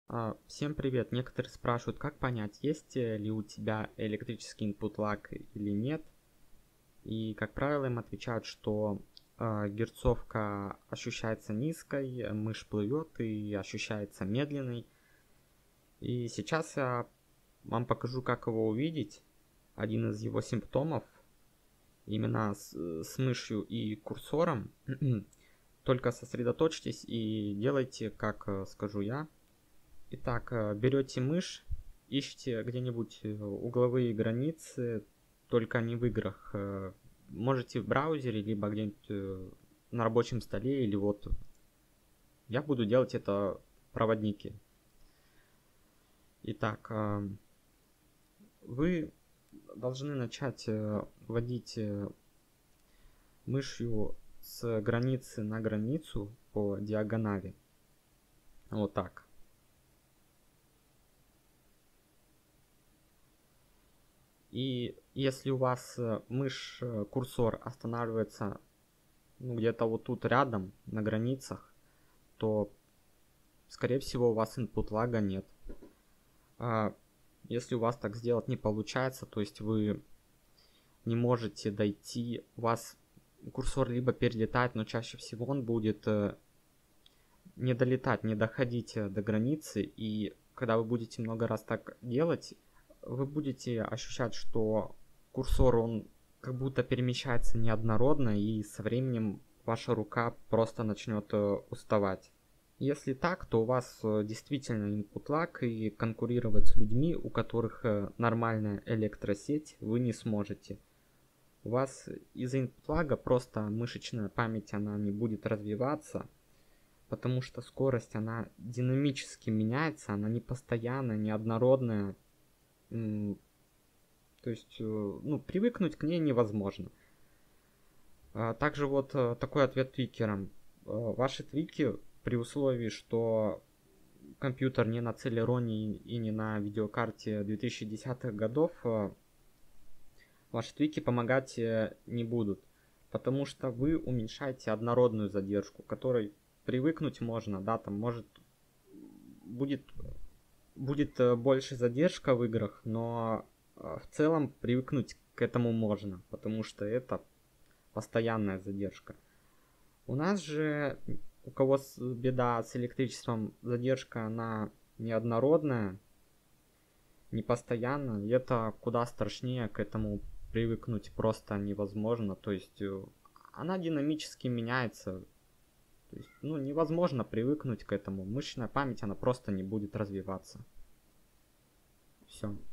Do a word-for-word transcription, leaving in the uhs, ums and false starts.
А, Всем привет! Некоторые спрашивают, как понять, есть э, ли у тебя электрический input lag или нет. И, как правило, им отвечают, что э, герцовка ощущается низкой, э, мышь плывет и ощущается медленной. И сейчас я вам покажу, как его увидеть. Один из его симптомов, именно с, с мышью и курсором. Только сосредоточьтесь и делайте, как э, скажу я. Итак, э, берете мышь, ищите где-нибудь э, угловые границы, только не в играх. э, Можете в браузере, либо где-нибудь э, на рабочем столе, или вот я буду делать это в проводнике. Итак, э, вы должны начать э, вводить э, мышью с границы на границу по диагонали. Вот так. И если у вас э, мышь, э, курсор останавливается ну, где-то вот тут рядом, на границах, то, скорее всего, у вас input лага нет. А если у вас так сделать не получается, то есть вы не можете дойти, у вас курсор либо перелетает, но чаще всего он будет э, не долетать, не доходить э, до границы, и когда вы будете много раз так делать, вы будете ощущать, что курсор, он как будто перемещается неоднородно, и со временем ваша рука просто начнет э, уставать. Если так, то у вас э, действительно input lag, и конкурировать с людьми, у которых э, нормальная электросеть, вы не сможете. У вас из-за input lag просто мышечная память, она не будет развиваться, потому что скорость, она динамически меняется, она не постоянная, неоднородная. То есть, ну, привыкнуть к ней невозможно. Также вот такой ответ твикерам. Ваши твики, при условии, что компьютер не на Celeron и не на видеокарте две тысячи десятых годов, ваши твики помогать не будут. Потому что вы уменьшаете однородную задержку, которой привыкнуть можно, да, там может будет, будет больше задержка в играх, но в целом привыкнуть к этому можно, потому что это постоянная задержка. У нас же, у кого беда с электричеством, задержка она неоднородная, непостоянная, и это куда страшнее, к этому привыкнуть просто невозможно. То есть она динамически меняется. То есть, ну, невозможно привыкнуть к этому. Мышечная память, она просто не будет развиваться. Все.